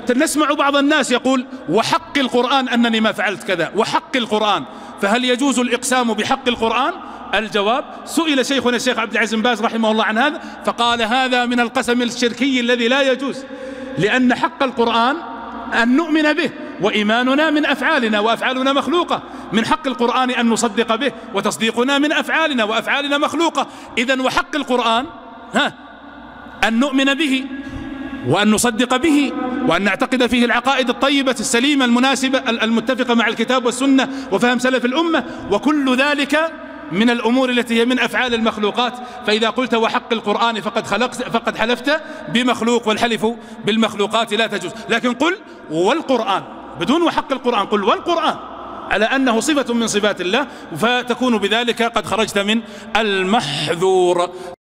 نسمع بعض الناس يقول وحق القرآن أنني ما فعلت كذا، وحق القرآن، فهل يجوز الإقسام بحق القرآن؟ الجواب: سئل شيخنا الشيخ عبد العزيز بن باز رحمه الله عن هذا فقال هذا من القسم الشركي الذي لا يجوز، لأن حق القرآن أن نؤمن به، وإيماننا من أفعالنا وأفعالنا مخلوقة. من حق القرآن أن نصدق به، وتصديقنا من أفعالنا وأفعالنا مخلوقة. إذن وحق القرآن أن نؤمن به وأن نصدق به وأن نعتقد فيه العقائد الطيبة السليمة المناسبة المتفقة مع الكتاب والسنة وفهم سلف الأمة، وكل ذلك من الأمور التي هي من أفعال المخلوقات. فإذا قلت وحق القرآن فقد حلفت بمخلوق، والحلف بالمخلوقات لا تجوز. لكن قل والقرآن بدون وحق القرآن، قل والقرآن على أنه صفة من صفات الله، فتكون بذلك قد خرجت من المحذور.